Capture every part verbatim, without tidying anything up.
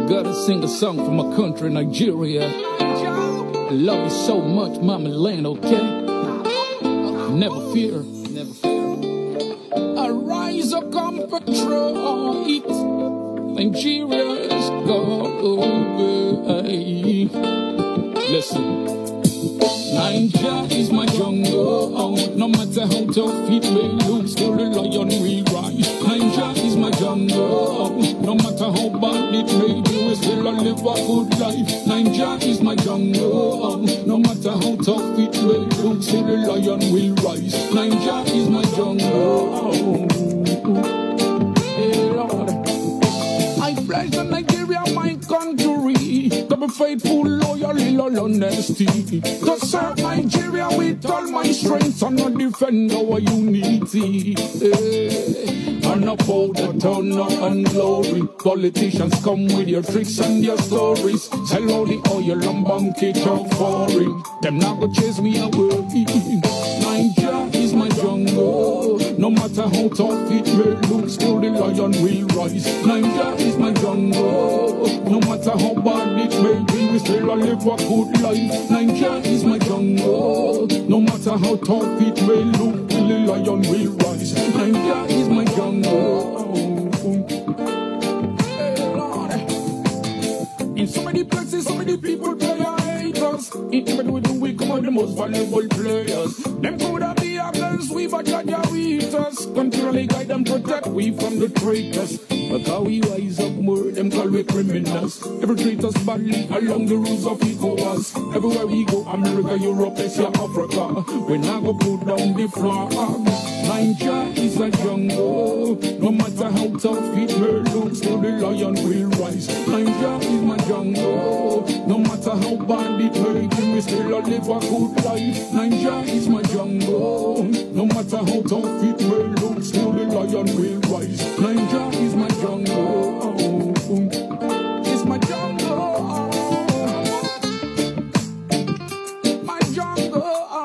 Gotta sing a song for my country, Nigeria. I love you so much, mama land, okay? Never fear, never fear. Arise, O compatriot, Nigeria's got away. Listen. Nigeria is my jungle. No matter how tough it may look, still the lion will rise. Nigeria is my jungle. No matter how bad it may be, we still live a good life. Nigeria is my jungle. No matter how tough it may look, still the lion will rise. Nigeria is my jungle. Hey Lord, I pledge to Nigeria, my country, to be faithful, loyal, and honesty, to serve Nigeria with all my strength and to defend our unity. Hey. And uphold the honor and glory. Politicians come with your tricks and your stories. Sell all the oil and bank it out foreign. Them not go chase me away. Nigeria is my jungle. No matter how tough it may look, still the lion will rise. Nigeria is my jungle. No matter how bad it may be, we still live a good life. Nigeria is my jungle. No matter how tough it may look, the lion will rise. Nigeria is my jungle. Hey Lord. In so many places, so many people play haters. In every we do, we come out the most valuable players. Them could have be against we, but God are with us. Continually guide and protect we from the traitors. But how we rise up more, them call we criminals. Every treat us badly along the rules of ECOWAS. Everywhere we go, America, Europe, Asia, Africa, we now go put down the flag. Nigeria is a jungle. No matter how tough it may look, still the lion will rise. Nigeria is my jungle. No matter how bad it may be, we still live a good life. Nigeria is my jungle. No matter how tough it may look, still the lion will rise. Nigeria is my jungle. It's my jungle. My jungle.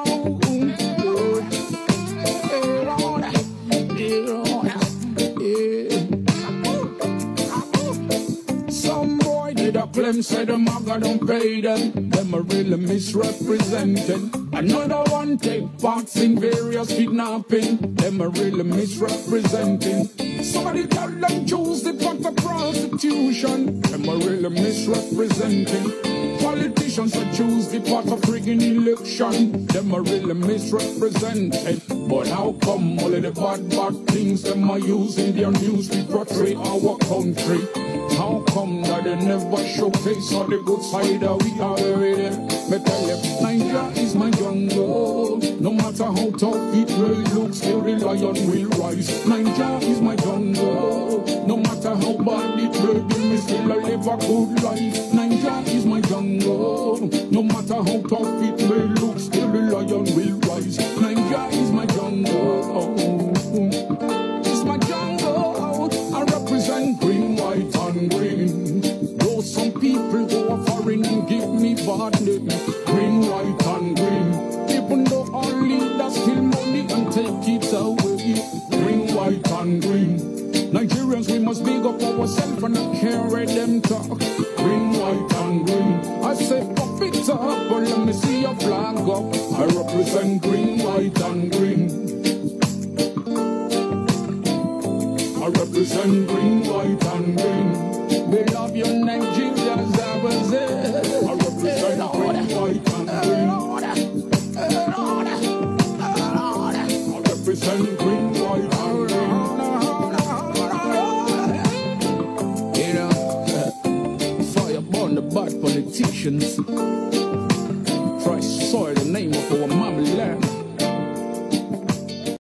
Some boy did a claim, said the maga don't pay them. Them are really misrepresented. Another one take parts in various kidnapping. Them are really misrepresenting. Somebody tell them choose the path of prostitution. Them are really misrepresenting. Politicians that choose the path of rigging election. Them are really misrepresented. But how come all of the bad, bad things them are using their news to portray our country? How come that they never showcase all the good side that we are already? But tell you, Nigeria is my jungle. No matter how tough it may look, still the lion will rise. Nigeria is my jungle. No matter how bad it may be, we still live a good life. Nigeria is my jungle. No matter how tough it may look, still the lion will rise. Nigeria is my jungle. It's my jungle. I represent green, white, and green. Though some people go a foreign and give me bad name. Green, white, and green. Even though our leaders steal money and take it away. Green, white, and green. Nigerians, we must big up ourselves and not carry them talk. Green, white, and green. I say pop it up, but let me see your flag up. I represent green, white, and green. I represent green, white, and green. We love you, Nigeria, as I was there. I represent hey, green, white, and green. Hey, Lord. Hey, Lord. I represent green, white, and green. You know, fire burn the bad politicians. Try to soil the name of our mama land.